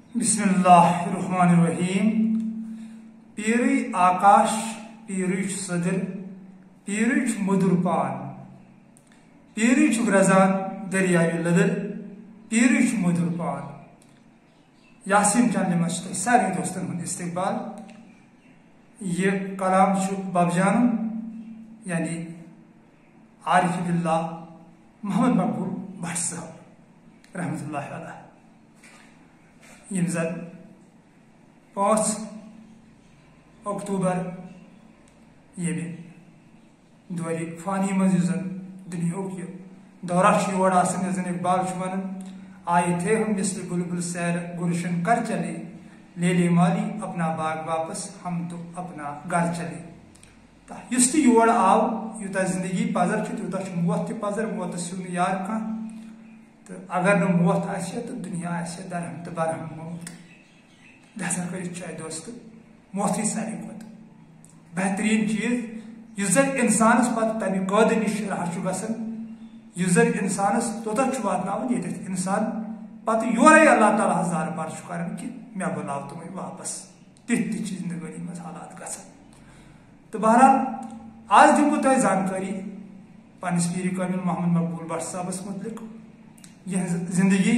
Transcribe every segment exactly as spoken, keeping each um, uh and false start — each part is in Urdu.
बिस्मिल्लाहिर्रहमानिर्रहीम। पीरुच आकाश, पीरुच सदर, पीरुच मधुर पान, पीरुच रजान दरियाई लदर, पीरुच मधुर पान। यासीन चैनल में सारे दोस्तों हूँ इस्तकबाल। ये कलाम बबजान यानी आरिफ बिल्लाह मोहम्मद मकबूल भट्ट साहब रहमतुल्लाह अलैह यम जन पाँच अक्टूबर ये दौरे फानी मज दुनिया दौरा योर जन इकबाल वन आए थे हम मिसल बुलबुल सैर गुलशन कर चले, ले ले माली अपना बाग वापस हम तो अपना घर चले। युस योर आव यूता जिंदगी पजर तूता मौत त पजर, मौत सू यार कह तो अगर न मौत आ तो दुनिया आ दरहम तो बरहम मौत। लिहाजा कर चाहे दोस्त मौत सारे खुद बेहतरीन चीज इस जन इंसानस पे तमि कद नश राह गसान, इस जन इंसानस तोत वातान ये इंसान पत योरे अल्लाह ताला जार बार कर कि मे बुलाव तुम वापस। तिथ जिंदगी मज हालात ग तो बहरहाल आज दिमो तुम जानकारी पन्निस पीर कामिल मोहम्मद मकबूल भट्ट साहबस मुतलिक। यह जिंदगी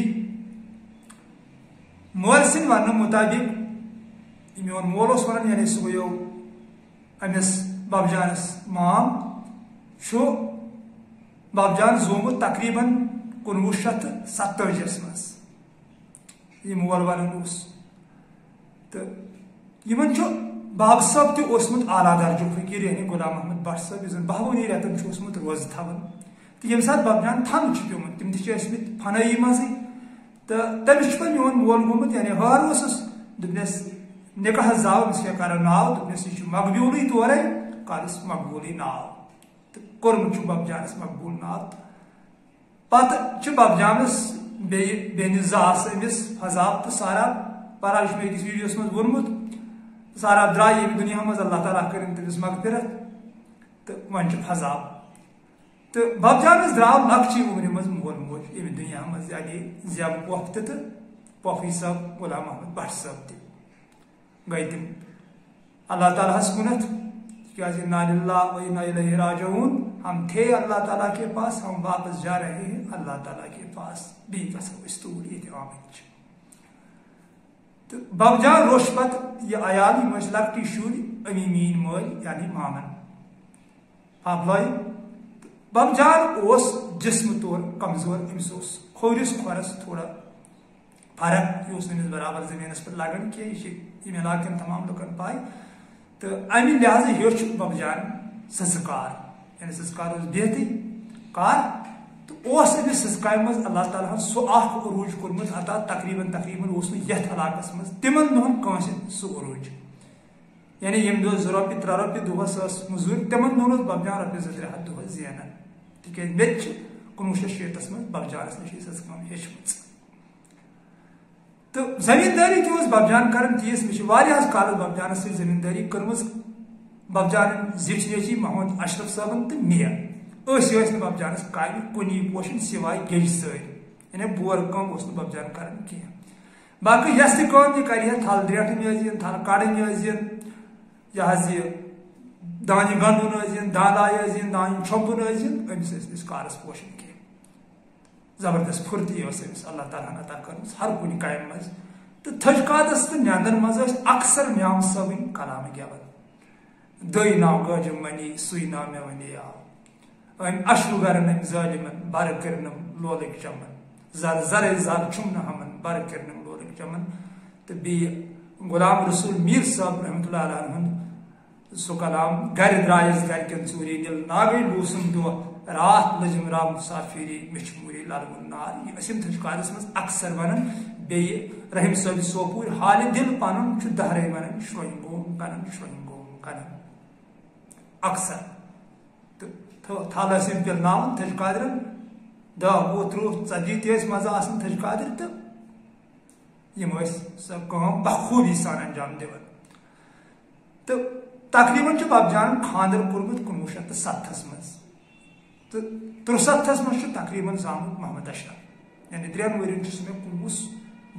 मोल सिंह वन मुताबिक मोन मोल वन यानी सह गो अमिस बबजानस माम बबजान जोमुत तकरीबन कुनवु शत सत्तजस मज यह मोल वन तो यमन बाब साहब तुसमुत आला दर्जु फकीर यानी गुलाम अहमद भट्ट साहब इस बहवनी रेतन रोज थवन तो ये सात बबजान थन प्योमुत तम तमत फनाई मजे तो तमिस पे मोन मोल गोमुत यानी हर दोपनस निकाह जाव क्या कर नाव दोपनस यह मकबूल तोरे कलस मकबूल नाव तो कोर्मुत बबजानस मकबूल नाव पत बबजानस बेन जमिस फजाब तो सारा बहरहाल मे अकिस वीडियोस मज वोनमुत सारा द्राय ये दुनिया मज अल्लाह ताला कर तमिस मगफिरत तो वन फजाब तो बबजानस द्राव लक्चि उम्र मज मोल मोज ये दुनिया मज यानी जब पोफ तो पोफी साहब गुलाम अहमद भट्ट साहब त गई तम अल्लाह ताला कुनत क्या इन्ना लिल्लाहि व इन्ना इलैहि राजिऊन। हम थे अल्लाह ताला के पास, हम वापस जा रहे हैं अल्लाह ताला के पास भी तूर ये तो बबजान रोश पत यह आयाल यह लकटी शुर अमी मीन मल यानी मामन आपलाई बबजान ओस जिस्म तौर कमजोर, अमिस खोरिस खोरस थोड़ा फर्क यह बराबर जमीनस पे लगन कि यह इलाकन तमाम लुकन पाए तो अमि लिहाज हेच बबजान सजकार यानी सजकार बेहती कार तो अमिस सजकार मज अल्लाह ताला सह अरूज कोर्मुत अता तकरीबन तकरीबन यथ इलाकस मज तिमन दोहन कंस सह अरूज यानी यम दो रोपये त्रे रोपये दोहस मजूर तिमन दोहन बबजान रोपये जो त्रे हथ दोहस जेनान तिक मे कुनवु शत शीतस मज बबजानस नश सज कम हेचम तो जमींदारी तज बबजान कर तीस मे काल बबजानस सत जमींदारी कर्म बबजान जिठ नेची मोहम्मद अशरफ साहबन तो मे बबजानस कामि कुनी पोशन सिवाय गेज सर यानी बोर कम बबजान कर कह बाकी यस तह कर थल ड्रेटन थल कड़न यह दानि गंडुन दानाय दान छुपन अमिस कारस पोशन कह जबरदस्त फुर्ती अल्लाह ताला अता कर हर कुछ काम मज तो थजकादस तो न्यांदन मज अक्सर म्याम सबन कलाम गेवन दई नाव गजम मनी सुई नाव मे वनी आव अम अशु गरन जालिमन बर करनम लोलिक चमन जर जर जर चुमन हमन बर करनम लोलिक चमन तो बी गुलाम रसूल मीर साहब रहमतुल्लाह अलैहि सो कलाम घर द्रायस घर कन चूरी दिल नागे लूसम दो रात लजम राम मुसाफिरी मिचमूरी लालगुन नार यह थजकारस मज अक्सर वन बे रहीम साहब सोपूर हाल दिल पन दहरे वन श्रोइम गोम कनन श्रोइम गोम कनन अक्सर तो थल पिलनाव थजकादर दह वो त्रुह ती तज मजा थजकादर तो यम सह बखूबी सान अंजाम दिवन तो तकरीबन बबजान खानदर कोर्मुत कुनवु शत सत्थस मज तो त्रुसत्थस मज तकरीबन जामुत मोहम्मद अशरफ यानी त्रेन वरियन मे कुनवुस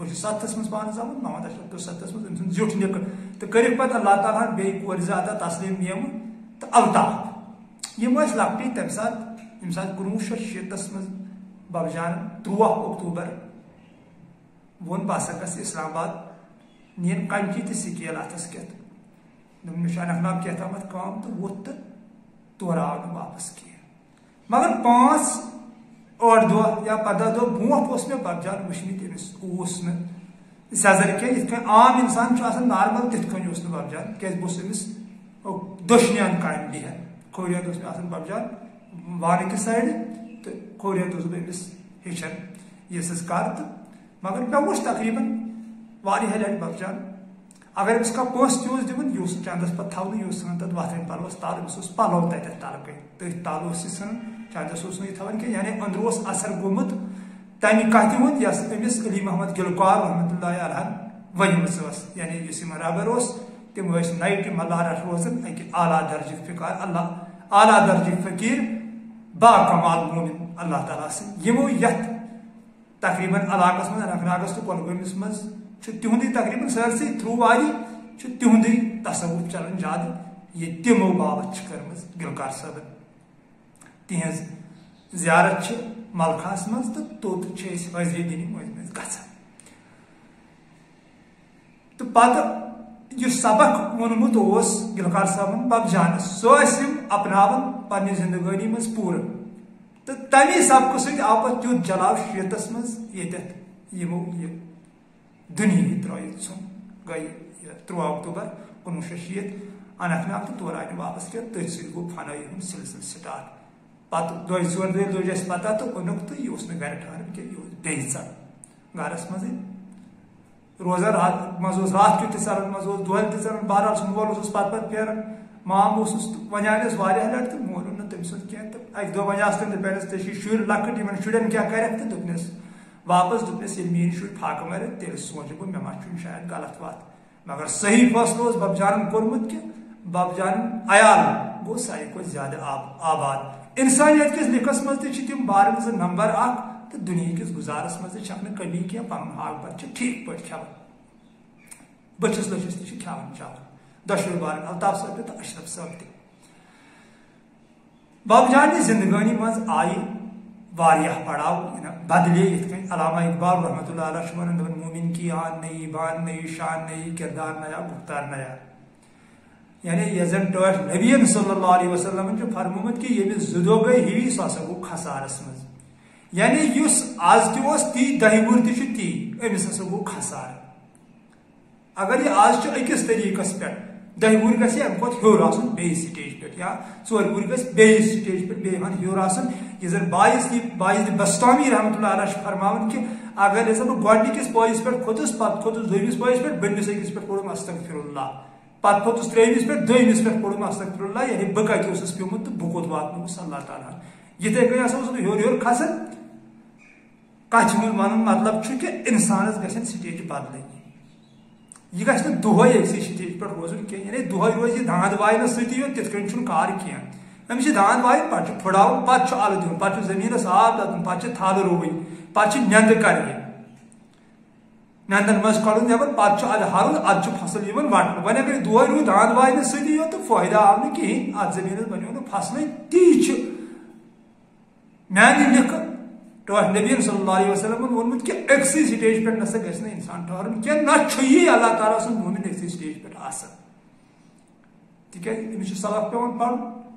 بہت ستس من پانس زامت محمد اشرف تو ستس من أمۍ سُنٛد زیُٹھ نِکہٕ تہٕ کٔرِکھ پتہٕ اللہ تعالیٰ ہن بیٚیہِ کورِ زٕ عطا تسلیٖم نیمہٕ تہٕ الطاف یِم ٲسۍ لۄکٹی تمہِ ساتہٕ ییٚمہِ ساتہٕ کُنوُہ شیٚتھ شیٖتس منٛز ببجان ترٛواہ اکتوٗبر ووٚن بہٕ ہسا گژھٕ اسلام آباد نِیَن کنچی تہٕ سکیل اتھس کٮ۪تھ دوٚپُن مےٚ چھُ اننت ناگ کینٛہہ کٲم تہٕ ووٚتھ تہٕ تورٕ آو نہٕ واپس کینٛہہ مگر پانٛژھ ٲٹھ دۄہ یا پندہ دۄہ برونٛٹھ اوس مےٚ ببجان وٕچھمٕتۍ أمِس اوس نہٕ سیزر کینٛہہ یِتھ کٔنۍ عام انسان چھُ آسان نارمل تِتھ کٔنۍ اوس نہٕ ببجان کیازِ بہٕ اوسُس أمِس دٔچھنہِ کامہِ بِہِتھ کھوورِ اَندٕ اوس مےٚ آسان ببجان وانہٕ کہِ سایڈٕ تہٕ کھوورِ اَندٕ اوسُس بہٕ أمِس ہیٚچھان یہِ سٕنٛز کَتھ تہٕ مگر مےٚ وٕچھ تقریٖبن واریاہ لٹہِ ببجان اگر أمِس کانٛہہ پونٛسہٕ تہِ اوس دِوان یہِ اوس نہٕ چندس پتہٕ تھاونہٕ یہِ اوس ژھٕنان تتھ وۄتھرٕنۍ پلوس تل أمِس اوس پلو تتٮ۪تھ تلہٕ کٔنۍ تٔتھۍ تل اوس یہِ ژھٕنان چندس اوس نہٕ یہِ تھاوان کینٛہہ یعنی أنٛدرٕ اوس اثر گوٚمُت تمہِ کتھِ ہُنٛد یۄس أمِس علی محمد گلکار رحمتہ اللہ علیہن ؤنمٕژ ٲس یعنی یُس یِمن ربر اوس تِم ٲسۍ نایٹہِ ملارٹ روزان اکہِ اعلیٰ درجٕکۍ فِکار اللہ اعلیٰ درجٕکۍ فقیٖر با کمال مومن اللہ تعالیٰ سٕنٛدۍ یِمو یتھ تقریٖبن علاقس منٛز اننت ناگس تہٕ کۄلگٲمِس منٛز چھُ تِہُنٛدُے تقریٖبن سٲرسٕے تھروٗ والی چھُ تِہُنٛدُے تصوُف چلان زیادٕ یہِ تِمو باپتھ چھِ کٔرمٕژ گلکار صٲبن تِہنٛز زیارت چھِ ملخاہس منٛز تہٕ توٚت چھِ أسۍ حٲضری دِنہِ مٔنٛزۍ مٔنٛزۍ گژھان تہٕ پتہٕ یُس سبق ووٚنمُت اوس گلکار صٲبن ببجانس سُہ ٲسۍ یِم اپناوان پننہِ زندگٲنی منٛز پوٗرٕ تہٕ تمی سبقہٕ سۭتۍ آو پتہٕ تیُتھ جلاو شیٖتس منٛز ییٚتٮ۪تھ یِمو یہِ دُنہِکۍ ترٲیِتھ ژھُن گٔے ترٛواہ اکتوٗبر کُنوُہ شیٚتھ شیٖتھ اننت ناگ تہٕ تورٕ آیہِ نہٕ واپس کینٛہہ تٔتھۍ سۭتۍ گوٚو فنٲیی ہُنٛد سلسلہٕ سٹارٹ پتہٕ دۄیہِ ژورِ دۄہہِ لٔج اسہِ پتہ تہٕ اوٚنُکھ تہٕ یہِ اوس نہٕ گرِ ٹھہران کینٛہہ یہِ اوس بیٚیہِ ژل گرس منٛزٕے روزان رات منٛز اوس رات کیُت تہِ ژلان منٛز اوس دۄہلہِ تہِ ژلان بہرحال سُہ مول اوسُس پتہٕ پتہٕ پھیران مام اوسُس تہٕ وۄنۍ آیس واریاہ لٹہِ تہٕ مول اوٚن نہٕ تٔمۍ سُنٛد کینٛہہ تہٕ اکہِ دۄہ وۄنۍ آسہٕ تٔمۍ دپیٚنس ژےٚ چھِ شُرۍ لۄکٕٹۍ یِمن شُرٮ۪ن کیٛاہ کرکھ تہٕ دوٚپنس واپس دوٚپنس ییٚلہِ میٲنۍ شُرۍ فاقہٕ مرن تیٚلہِ سونچہٕ بہٕ مےٚ ما چھُنہٕ شاید غلط وتھ مگر صحیح فٲصلہٕ اوس ببجانن کوٚرمُت کہِ ببجانن عیال گوٚو ساروی کھۄتہٕ زیادٕ آباد انسانیت کِس لِکھس منٛز تہِ چھِ تِم بارن زٕ نمبر اکھ تہٕ دُنہِکِس گُزارس منٛز تہِ چھکھ نہٕ کمی کینٛہہ پنُن حق بتہٕ چھِ ٹھیٖک پٲٹھۍ کھٮ۪وان بٔٹھِس لٔچھِس تہِ چھِ کھٮ۪وان چاوان دۄشوٕے بارن الطاف صٲب تہِ تہٕ اشرف صٲب تہِ ببجانہِ زندگٲنی منٛز آیہِ واریاہ پڑاو بدلے یِتھ کٔنۍ علامہ اقبال رحمتہ اللہ علیہ چھُ ونان دپان مومن کی آن نئی بان نئی شان نئی کردار نیا گفتار نیا یعنی یۄس زن ٹٲٹھ نبیَن صلی اللہ علیہ وسلمن چھُ فرمومُت کہِ ییٚمِس زٕ دۄہ گٔے ہِوی سُہ ہسا گوٚو خسارس منٛز یعنی یُس آز تہِ اوس تی دہہِ وُہُر تہِ چھُ تی أمِس ہسا گوٚو خسارٕ اگر یہِ آز چھُ أکِس طٔریٖقس پٮ۪ٹھ دہہِ وُہُر گژھِ امہِ کھۄتہٕ ہیوٚر آسُن بیٚیہِ سٹیج پٮ۪ٹھ یا ژورِ وُہُر گژھِ بیٚیہِ سٹیج پٮ۪ٹھ بیٚیہِ ہن ہیوٚر آسُن یہِ زن باعث باعث بستامی رحمتہ اللہ علیہ چھُ فرماوان کہِ اگر ہسا بہٕ گۄڈنِکِس پٲیِس پٮ۪ٹھ کھوٚتُس پتہٕ کھوٚتُس دوٚیمِس پٲیِس پٮ۪ٹھ بٔنمِس أکِس پٮ۪ٹھ پوٚرُم استغفر اللہ پتہٕ کھوٚتُس ترٛیٚیمِس پٮ۪ٹھ دوٚیمِس پٮ۪ٹھ پوٚرُم استغفر اللہ یعنی بہٕ کتہِ اوسُس پیوٚمُت تہٕ بہٕ کوٚت واتنووُس اللہ تعالیٰ ہن یِتھے کٔنۍ ہسا اوسُس بہٕ ہیوٚر ہیوٚر کھسان کتھِ ہُنٛد ونُن مطلب چھُ کہِ انسانس گژھن سٹیجہِ بدلٕنۍ یہِ گژھِ نہٕ دۄہے أکسٕے سٹیج پٮ۪ٹھ روزُن کینٛہہ یعنی دۄہے روزِ یہِ داند واینس سۭتی یوت تِتھ کٔنۍ چھُنہٕ کار کینٛہہ أمِس چھِ داند وایِنۍ پتہٕ چھُ پھٕڑاوُن پتہٕ چھُ الہٕ دیُن پتہٕ چھُ زٔمیٖنس آب دَتُن پتہٕ چھِ تھلہٕ رُوٕنۍ پتہٕ چھِ نیٚنٛدٕ کرنہِ نیٚنٛدن منٛز کڑُن نٮ۪بر پتہٕ چھُ ادٕ ہرُن ادٕ چھُ فصل یِوان وٹنہٕ وۄنۍ اگر یہِ دۄہے روٗد داند واینس سۭتی یوت تہٕ فٲیدٕ آو نہٕ کِہینۍ اتھ زٔمیٖنس بنیو نہٕ فصلٕے تی چھُ میانہِ لِکھٕ ٹٲٹھ نبیَن صلی اللہ علیہ وسلمن ووٚنمُت کہِ أکسٕے سٹیج پٮ۪ٹھ نسا گژھِ نہٕ انسان ٹھہرُن کینٛہہ نہ چھُ یی اللہ تعالیٰ سُنٛد مومن أکسٕے سٹیج پٮ۪ٹھ آسان تِکیازِ أمِس چھُ سبق پیٚوان پرُن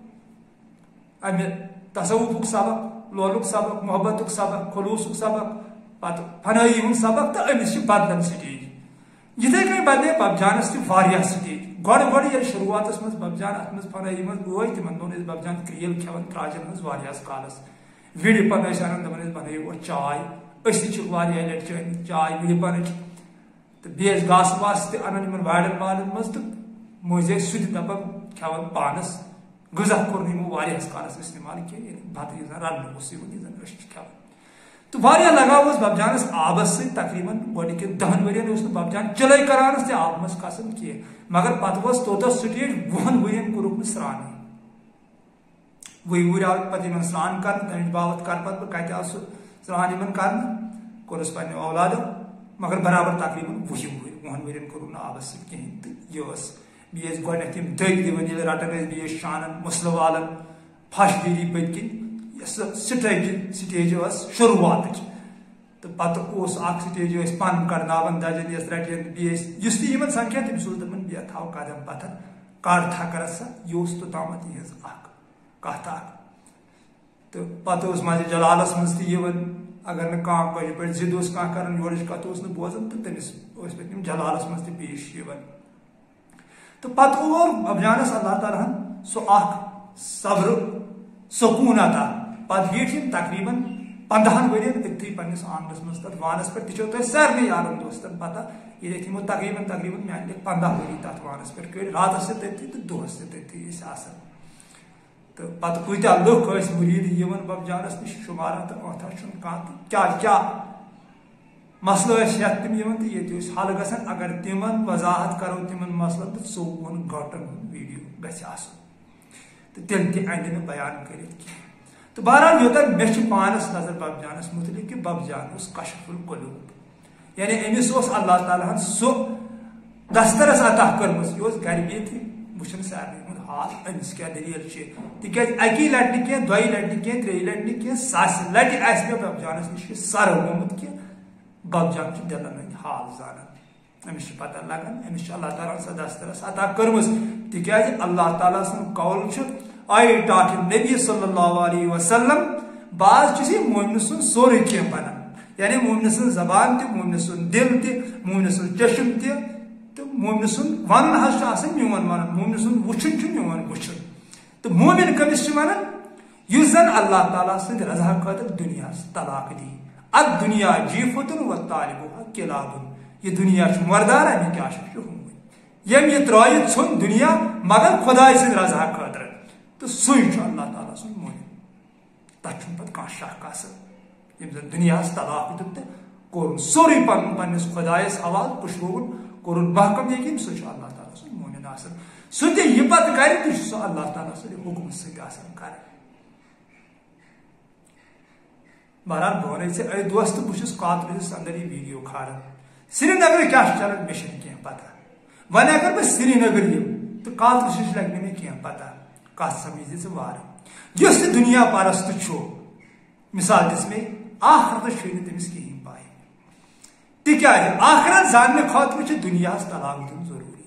امہِ تصوُفُک سبق لولُک سبق محبتُک سبق خلوٗصُک سبق پتہٕ فنٲیی ہُنٛد سبق تہٕ أمِس چھِ بدلان سٹیج یِتھے کٔنۍ بدلے ببجانس تہِ واریاہ سٹیج گۄڈٕ گۄڈٕ ییٚلہِ شروعاتس منٛز ببجان اتھ منٛز فنٲیی منٛز ٲسۍ تِمن دۄہن ٲسۍ ببجان کرٛیل کھٮ۪وان تراجن منٛز واریاہس کالس وِڑِ پن ٲسۍ انان دپان ٲسۍ بنٲیِو اَتھ چاے أسۍ تہِ چھِکھ واریاہ لٹہِ چٲنۍ چاے وِڑِ پنٕچ تہٕ بیٚیہِ ٲسۍ گاسہٕ واسہٕ تہِ انان یِمن وارٮ۪ن والٮ۪ن منٛز تہٕ مٔنٛزۍ ٲسۍ سُہ تہِ دپان کھٮ۪وان پانس غذا کوٚر نہٕ یِمو واریاہس کالس استعمال کینٛہہ ییٚلہِ بتہٕ یُس زن رننہٕ اوس یِوان یُس زن أسۍ چھِ کھٮ۪وان تہٕ واریاہ لگاو اوس ببجانس آبس سۭتۍ تقریٖبن گۄڈٕنِکٮ۪ن دہن ؤرین اوس نہٕ ببجان چِلے کرانس تہِ آبہٕ منٛز کھسان کینٛہہ مگر پتہٕ وٲژ توٚتس سٹیج وُہن ؤرین کوٚرُکھ نہٕ سرٛانٕے وُہہِ وُہٕرۍ آو پتہٕ یِمن سرٛان کرنہٕ تمِچ باوت کر پتہٕ بہٕ کتہِ آو سُہ سرٛان یِمن کرنہٕ کوٚرُس پننٮ۪و اولادو مگر برابر تقریباً وُہہِ وُہٕرۍ وُہن ؤرین کوٚرُن نہٕ آبس سۭتۍ کِہیٖنۍ تہٕ یہِ ٲس بیٚیہِ ٲسۍ گۄڈنٮ۪تھ یِم دٔگۍ دِوان ییٚلہِ رٹان ٲسۍ بیٚیہِ ٲسۍ شانن مُسلہٕ والان پھش دیٖری پٔتۍ کِنۍ یۄس سۄ سٹیج سٹیج ٲس شروٗعاتٕچ تہٕ پتہٕ اوس اکھ سٹیج ٲسۍ پن کڑناوان دجن ٲسۍ رٹان بیٚیہِ ٲسۍ یُس تہِ یِمن سمکھِ تٔمِس اوس دپان بیٚیہِ تھاو قدم پتھر کڑ تھکر سا یہِ اوس توٚتامتھ یِہٕنٛز اکھ کتھ اکھ تہٕ پتہٕ اوس ماجہِ جلالس منٛز تہِ یِوان اگر نہٕ کانٛہہ کٲشِر پٲٹھۍ ضد اوس کانٛہہ کران یورٕچ کتھ اوس نہٕ بوزان تہٕ تٔمِس ٲسۍ پتہٕ یِم جلالس منٛز تہِ پیش یِوان تہٕ پتہٕ اور ببجانس اللہ تعالیٰ ہن سُہ اکھ صبر سکوٗن عطا پتہٕ بیٖٹھ یِم تقریٖبن پندہن ؤرین أتھی پننس آنگنس منٛز تتھ وانس پٮ۪ٹھ تہِ چھو تۄہہِ سارنٕے یارن دوستن پتہ ییٚلہِ یِمو تقریٖبن تقریٖبن میانہِ لیکھ پندہ ؤری تتھ وانس پٮ۪ٹھ کٔڑۍ راتس تہِ تٔتھی تہٕ دۄہس تہِ تٔتھی ٲسۍ آسان تہٕ پتہٕ کۭتیاہ لُکھ ٲسۍ مُریٖد یِوان ببجانس نِش شُمارا تہٕ اوتھا چھُنہٕ کانٛہہ تہٕ کیاہ کیاہ مسلہٕ ٲسۍ ہٮ۪تھ تِم یِوان تہٕ ییٚتہِ ٲسۍ حل گژھان اگر تِمن وضاحت کرو تِمن مسلن تہٕ ژوٚوُہن گٲنٛٹن ہُنٛد ویٖڈیو گژھِ آسُن تہٕ تیٚلہِ تہِ اندِ نہٕ بیان کٔرِتھ کینٛہہ تہٕ بہرحال یوٚتن مےٚ چھِ پانس نظر ببجانس متعلق کہِ ببجان اوس کشف القلوب یعنی أمِس اوس اللہ تعالیٰ ہن سُہ دسترس عطا کٔرمٕژ یہِ اوس گرِ بِہتھٕے وٕچھان سارنٕے ہُنٛد حال أمِس کیاہ دٔلیٖل چھِ تِکیازِ اکی لٹہِ نہٕ کینٛہہ دۄیہِ لٹہِ نہٕ کینٛہہ ترٛیٚیہِ لٹہِ نہٕ کینٛہہ ساسہِ لٹہِ آسہِ مےٚ ببجانس نِش یہِ سر گوٚمُت کہِ ببجان چھُ دِلن ہٕنٛدۍ حال زانان أمِس چھِ پتہ لگان أمِس چھِ اللہ تعالیٰ ہن سۄ دسترس عطا کٔرمٕژ تِکیازِ اللہ تعالیٰ سُنٛد قول چھُ آیہِ ٹاٹھ نبی صلی اللہ علیہ وسلم بعض چھُ یہِ مومنہٕ سُنٛد سورُے کینٛہہ بنان یعنی مومنہٕ سٕنٛز زبان تہِ مومنہٕ سُنٛد دل تہِ مومنہٕ سُنٛد چشم تہِ تہٕ مومنہٕ سُنٛد ونُن حظ چھُ آسان میون ونُن مومنہٕ سُنٛد وٕچھُن چھُ میون وٕچھُن تہٕ مومن کٔمِس چھِ ونان یُس زن اللہ تعالیٰ سٕنٛدِ رضا خٲطرٕ دُنیاہس طلاق دی اتھ دُنیا جیٖفتُن و طالبُہا کِلابُن یہِ دُنیا چھُ مردار امیُک عاشق چھُ ہوٗن ییٚمۍ یہِ ترٲیِتھ ژھُن دُنیا مگر خۄداے سٕنٛدِ رضا خٲطرٕ تہٕ سُے چھُ اللہ تعالیٰ سُنٛد مومن تتھ چھُنہٕ پتہٕ کانٛہہ شک آسان ییٚمۍ زن دُنیاہس طلاق دیُت تہٕ کوٚرُن سورُے پنُن پننِس خۄدایس حوالہٕ پُشرووُن کوٚرُن محکم یقیٖن سُہ چھُ اللہ تعالیٰ سُنٛد مومن آسان سُہ تہِ یہِ پتہٕ کرِ تہِ چھُ سُہ اللہ تعالیٰ سٕنٛدِ حُکمہٕ سۭتۍ آسان کرٕنۍ بہرحال بہٕ ونے ژےٚ اے دوست بہٕ چھُس کاترِس انٛدر یہِ ویٖڈیو کھالان سری نگر کیاہ چھُ چلان مےٚ چھنہٕ کینٛہہ پتہ وۄنۍ اگر بہٕ سری نگر یِمہٕ تہٕ کاترِسٕچ لگہِ نہٕ مےٚ کینٛہہ پتہ کتھ سمجھ ژٕ وارٕ یُس تہِ دُنیا پرست چھُ مثال دِژ مےٚ آخرتس چھُے نہٕ تٔمِس کِہینۍ پاے تِکیازِ آخرت زاننہٕ خٲطرٕ چھُ دُنیاہس طلاق دیُن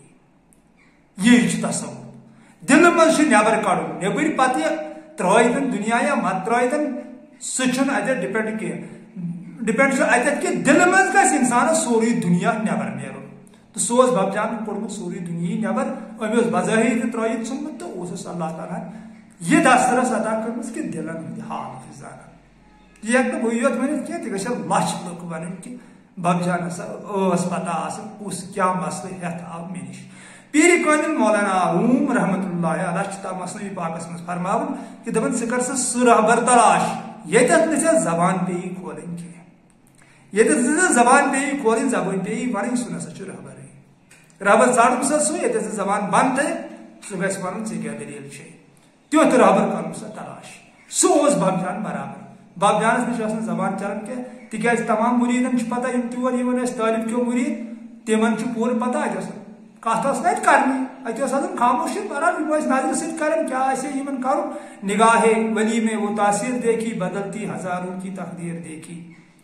ضروٗری یی چھُ تصوُر دلہٕ منٛز چھُ نٮ۪بر کڑُن نٮ۪بٕرۍ پتہٕ ترٲیتن دُنیا یا مت ترٲیتن سُہ چھُنہٕ اتٮ۪تھ ڈِپینڈ کینٛہہ ڈِپینڈ چھُ اتٮ۪تھ کہِ دلہٕ منٛز گژھِ انسانس سورُے دُنیا نٮ۪بر نیرُن تہٕ سُہ اوس ببجانن کوٚڑمُت سورُے دُنیاہٕے نٮ۪بر أمۍ اوس بظٲہِر تہِ ترٲیِتھ ژھُنمُت تہٕ اوسُس اللہ تعالیٰ یہِ دسترس عطا کٔرمٕژ کہِ دلن ہٕنٛدۍ حال چھِ زانان یہِ ہٮ۪کہٕ نہٕ بٕے یوت ؤنِتھ کینٛہہ تہِ گژھن لچھ لُکھ ونٕنۍ کہِ ببجان ہسا ٲس پتہ آسان کُس کیاہ مسلہٕ ہٮ۪تھ آو مےٚ نِش پیٖرِ کٲنِل مولانا روٗم رحمتہ اللہ علیہ چھُ تتھ مثنوی پاکس منٛز فرماوان کہِ دپان ژٕ کر سا سُہ رہبر تلاش ییٚتٮ۪تھ نہٕ ژےٚ زبان پیٚیی کھولٕنۍ کینٛہہ ییٚتٮ۪تھ نہٕ ژےٚ زبان پیٚیی کھولٕنۍ زبٲنۍ پیٚیی ونٕنۍ سُہ نسا چھُ رہبرٕے رہبر ژاٹُن سا سُہ ییٚتٮ۪تھ ژٕ زبان بنٛد تھٲیِتھ سُہ گژھِ ونُن ژےٚ کیاہ دٔلیٖل چھے تیُتھ رہبر کرُن سا تلاش سُہ اوس ببجان برابر ببجانس نِش ٲس نہٕ زبان چلان کینٛہہ تِکیازِ تمام مُریٖدن چھُ پتہ یِم تور یِوان ٲسۍ طٲلب کیو مُریٖد تِمن چھُ پوٗرٕ پتہ اتہِ ٲس کتھ ٲس نہٕ اتہِ کرنی اتہِ اوس آسان خاموشی بہرحال یِم ٲسۍ نظرِ سۭتۍ کران کیاہ آسہِ ہے یِمن کرُن نگاہے ولی میں وہ تاثیر دیکھی بدلتی ہزاروں کی تقدیر دیکھی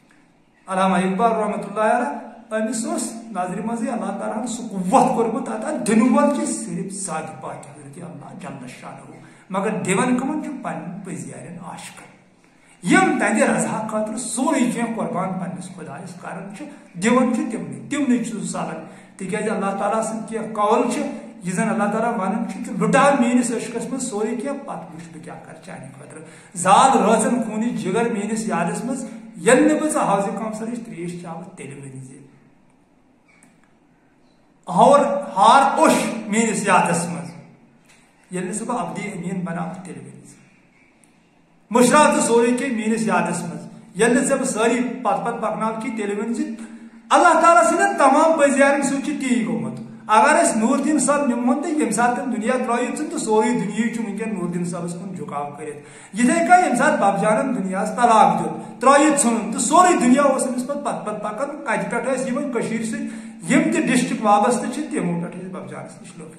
علامہ اقبال رحمتہ اللہ علیہ أمِس اوس نظرِ منٛزٕے اللہ تعالیٰ ہن سُہ قوت کوٚرمُت عطا دِنہٕ وول چھِ صرف ذاتِ پاک حضرت اللہ جل شانہ مگر دِوان کٕمن چھُ پننٮ۪ن پٔزیارٮ۪ن عاشقن یِم تہنٛدِ رضا خٲطرٕ سورُے کینٛہہ قۄربان پننِس خۄدایس کران چھِ دِوان چھُ تِمنٕے تِمنٕے چھُ سُہ ژلان تِکیازِ اللہ تعالیٰ سٕنٛدۍ کینٛہہ قول چھِ یہِ زن اللہ تعالیٰ ونان چھُ کہِ لُٹاو میٲنِس عشقس منٛز سورُے کینٛہہ پتہٕ وٕچھ بہٕ کیاہ کرٕ چانہِ خٲطرٕ زال رٲژن خوٗنٕچ جگر میٲنِس یادس منٛز ییٚلہِ نہٕ بہٕ ژٕ حوضِ کوثرٕچ تریش چاوَتھ تیٚلہِ ؤنۍ زِ اور ہار اوٚش میٲنِس یادس منٛز ییٚلہِ نہٕ سُہ بہٕ ابدی أمیٖن بناوٕ تیٚلہِ ؤنۍ زِ مٔشراو ژٕ سورُے کینٛہہ میٲنِس یادس منٛز ییٚلہِ نہٕ ژےٚ بہٕ سٲری پتہٕ پتہٕ پکناو کینٛہہ تیٚلہِ ؤنۍ زِ اللہ تعالیٰ سٕنٛدٮ۪ن تمام پٔزیارن سۭتۍ چھُ تی گوٚمُت اگر اس نور الدین صاحب نمون تو یم سات دنیا ترائیت تو سوری دنیا ونکن نور الدین صاحب کن جھکاو کرت یتھے کن یم سات بب جانن دنیا طلاق دیت ترائیت ژھنن تو سوری دنیا اس امس پت پت پت پکان کت پہ یم کشیر ست یم تہ ڈسٹرک وابستہ تمو پہ بب جانس نش لوگ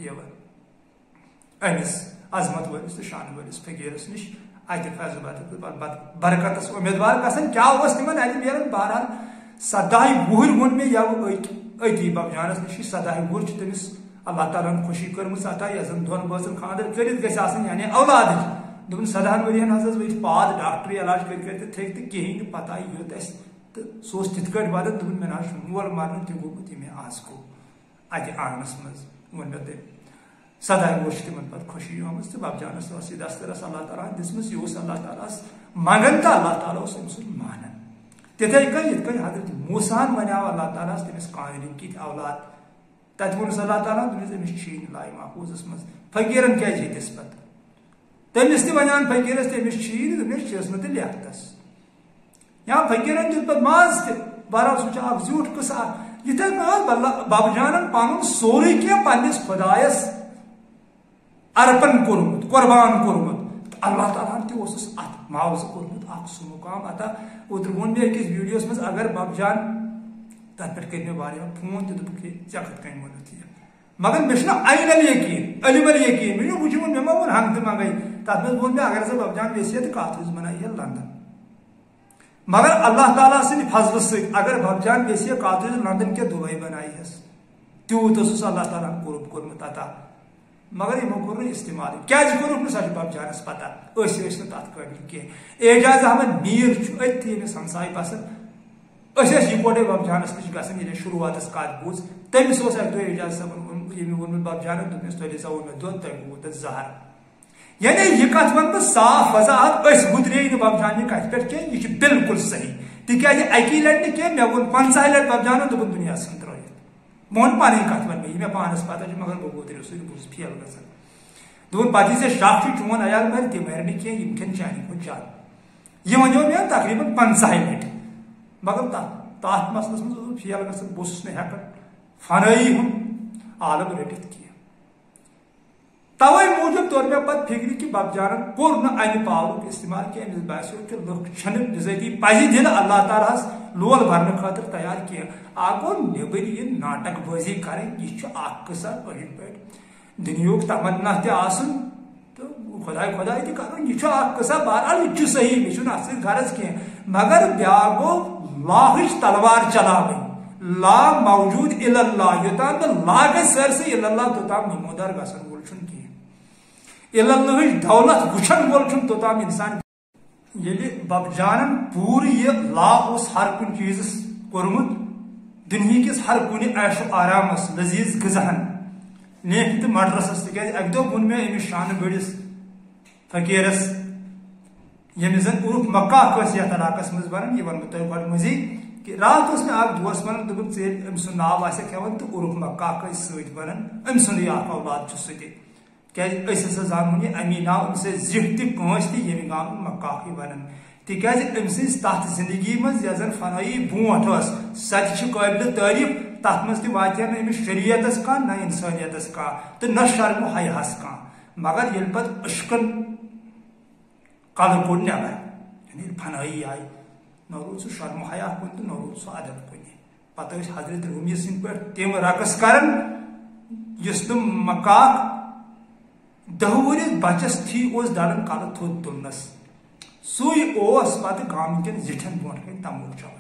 یوان امس عظمت ولس تو شان ولس فقیرس نش ات فیض برکتس امیدوار گھن کیا تمن اتہ ملان بہرحال سدہ وہر وون مے یو اتی بب جانس نش سدہ وہر تمس اللہ تعالیٰ خوشی کرمز عطا یزن دون بازن خاندر کرت گھس آسن یعنی اولاد دن سدہن ورین حضرت ویت پاد ڈاکٹری علاج کر کر تھک تو کہین پتہ یوت اس تو سوس تت کٹ بدن دن مے نا مول مارن تہ گومت یہ آز گو اتہ آنگنس مز ون مے تم سدہ وش تمن پہ خوشی آمت تو بب جانس یہ دسترس اللہ تعالیٰ دسمس یہ اللہ تعالیٰ منگن تو اللہ تعالیٰ ام سن مانن تتھے کن یت کن حضرت موسیٰ ونیو اللہ تعالیٰ تمس قانری کت اولاد تت ونس اللہ تعالیٰ دس امس چھی لائی محفوظ مز فقیرن کیا ہتس پہ تمس تہ ونان فقیرس تمس چھی دس چیس نا تو لیاقتس یا فقیرن دیت پہ ماز تہ بہرحال سہ اخ زیوٹھ قصہ یتھے کن بب جانن پن سوری کی پنس خدایس ارپن کورمت قربان کورمت اللہ تعالیٰ تہ ات معاوضہ کورمت اخ سہ مقام عطا اوتر وون مے أکس ویڈیوس مز اگر بب جان تر پہ کر مے فون تہ دے ژے کت کن وونت یہ مگر مے عین الیقین علم الیقین مے وچھمت مے ما وون ہنگ تہ منگے تر مز وون مے اگر ہسا بب جان ویسی تو کت روز بنائی ہے لندن مگر اللہ تعالیٰ سند فضل ست اگر بب جان ویسی کت روز لندن کے دبئی بنائی ہس تیوت اس اللہ تعالیٰ قرب کورمت عطا مگر یمو کور استعمال کیاز کورک نا سہ بب جانس پتہ اس ٲسۍ نہٕ تتھ قٲبل کینٛہہ اعجاز احمد میٖر چھُ أتھی أمِس ہمساے پسند أسۍ ٲسۍ یکوٹے بب جانس نش گژھان ییٚلہِ شروعاتس کتھ بوٗز تٔمِس اوس اکہِ دۄہ اعجاز صٲبن ییٚمہِ ووٚنمُت بب جانن دوٚپنس تۄہہِ دِژاوُ مےٚ دۄد تۄہہِ گوٚوُ تتھ زہر یعنی یہِ کتھ ون بہٕ صاف وضاحت أسۍ گُترے نہٕ بب جانہِ کتھِ پٮ۪ٹھ کینٛہہ یہِ چھِ بالکل صحیح تِکیازِ اکی لٹہِ نہٕ کینٛہہ مےٚ ووٚن پنژاہہِ لٹہِ بب جانن دوٚپُن دُنیاہس ژھٕن ترٲیِتھ بہٕ ووٚن پنٕنۍ کتھ ون مےٚ یہِ مےٚ پانس پتہ چھِ مگر بہٕ گوتریو سۭتۍ بہٕ اوسُس فیل گژھان دوٚپُن پتہٕ یہِ ژےٚ شک چھُ چون عیال مر تہِ مر نہٕ کینٛہہ یِم کھٮ۪ن چانہِ کھۄتہٕ زیادٕ یہِ ونیو مےٚ تقریٖبن پنژاہہِ لٹہِ مگر تتھ تتھ مسلس منٛز اوسُس فیل گژھان بہٕ اوسُس نہٕ ہٮ۪کان فنٲیی ہُنٛد عالم رٔٹِتھ کینٛہہ توے موٗجوٗب توٚر مےٚ پتہٕ فِکرِ کہِ بب جانن کوٚر نہٕ امہِ پاورُک استعمال کینٛہہ أمِس باسیو کہِ لُکھ چھِنہٕ بِذٲتی پزِ دِنہٕ اللہ تعالیٰ ہس لول برنہٕ خٲطرٕ تیار کینٛہہ اکھ گوٚو نیبٕرۍ یہِ ناٹک بٲزی کرٕنۍ یہِ چھُ اکھ قٕصہ أڑۍ پٲٹھۍ دُنیہُک تمنا تہِ آسُن تہٕ خۄداے خۄداے تہِ کرُن یہِ چھُ اکھ قٕصہ بہرحال یہِ تہِ چھُ صحیح مےٚ چھُنہٕ اتھ سۭتۍ غرض کینٛہہ مگر بیاکھ گوٚو لاہٕچ تلوار چلاوٕنۍ لا موجوٗد الا اللہ یوٚتام نہٕ لا گژھِ سٲرسٕے الا اللہ توٚتام نمودار گژھن وول چھُنہٕ کینٛہہ الا اللہٕچ دولت وٕچھن وول چھُنہٕ توٚتام انسان ییٚلہِ بب جانن پوٗرٕ یہِ لا اوس ہر کُنہِ چیٖزس کوٚرمُت دُنہِکِس ہر کُنہِ عیشو آرامس لذیذ غذاہن نیک تہٕ مٹرسس تِکیازِ اکہِ دۄہ ووٚن مےٚ أمِس شانہٕ بٔڑِس فقیرس ییٚمِس زن عرف مکاک ٲسۍ یتھ علاقس منٛز ونان یہِ ونہٕ بہٕ تۄہہِ گۄڈٕ مٔزیٖد کہِ راتھ اوس مےٚ اکھ دوس ونان دوٚپُن ژٕ ییٚلہِ أمۍ سُنٛد ناو آسٮ۪کھ ہٮ۪وان تہٕ عرف مکاک ٲسۍ سۭتۍ ونان أمۍ سُنٛدٕے اکھ اولاد چھُ سُہ تہِ کیازِ أسۍ ہسا زانہون یہِ امی ناو أمِس ٲسۍ زِٹھ تہِ کٲنٛسہِ تہِ ییٚمہِ گامُک مکاکٕے ونان تِکیازِ أمۍ سٕنٛز تتھ زندگی منٛز یۄس زن فنٲیی برونٛٹھ ٲس سۄ تہِ چھِ قٲبلہِ تعریٖف تتھ منٛز تہِ واتہِ ہا نہٕ أمِس شریعتس کانٛہہ نہ انسٲنیتس کانٛہہ تہٕ نہ شرمو حیاہس کانٛہہ مگر ییٚلہِ پتہٕ عشقن قدر کوٚڑ نٮ۪بر یعنی ییٚلہِ فنٲیی آیہِ نہ روٗد سُہ شرمو حیا کُن تہٕ نہ روٗد سُہ ادب کُنہِ پتہٕ ٲسۍ حضرت روٗمی سٕنٛدۍ پٲٹھۍ تِم رقص کران یُس نہٕ مکاک دہ ؤرِس بچس تھی اوس دڑن کلہٕ تھوٚد تُلنس سُے اوس پتہٕ گامٕکٮ۪ن زِٹھٮ۪ن برونٛٹھ کنہِ تموک چٮ۪وان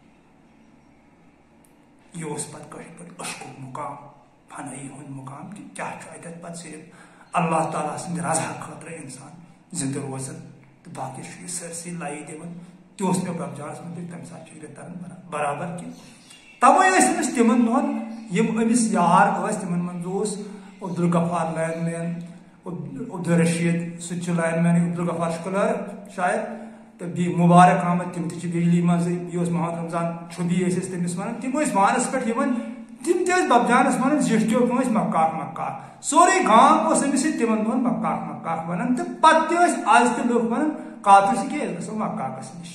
یہ اوس پتہٕ کٲشِر پٲٹھۍ عشقُک مقام فنٲیی ہُنٛد مقام کہِ کیاہ چھُ اتٮ۪تھ پتہٕ صرف اللہ تعالیٰ سٕنٛدِ رضا خٲطرٕ انسان زندٕ روزان تہٕ باقٕے چھُ یہِ سٲرسٕے لایہِ دِوان تہِ اوس مےٚ بب جانس مُتعلِق تمہِ ساتہٕ فِکرِ تران برابر کہِ توے ٲسۍ أمِس تِمن دۄہن یِم أمِس یار ٲسۍ تِمن منٛز اوس عبدالغفار لین مین عبدالرشید سُہ تہِ چھُ لین مین عبدالغفار چھُ کلٲرٕک شاید تہٕ بیٚیہِ مُبارک احمد تِم تہِ چھِ بجلی منٛزٕے بیٚیہِ اوس محمد رمضان چھُبی ٲسۍ أسۍ تٔمِس ونان تِم ٲسۍ وانس پٮ۪ٹھ یِوان تِم تہِ ٲسۍ بب جانس ونان زِٹھیو کٲنٛسہِ مکاک مکاک سورُے گام اوس أمِس ییٚتہِ تِمن دۄہن مکاک مکاک ونان تہٕ پتہٕ تہِ ٲسۍ آز تہِ لُکھ ونان کاتُس کہِ أسۍ گژھو مکاکس نِش